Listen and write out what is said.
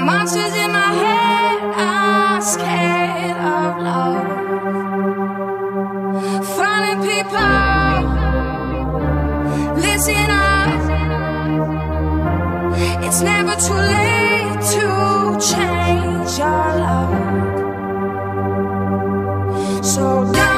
Monsters in my head are scared of love. Funny people, listen up. It's never too late to change your love. So don't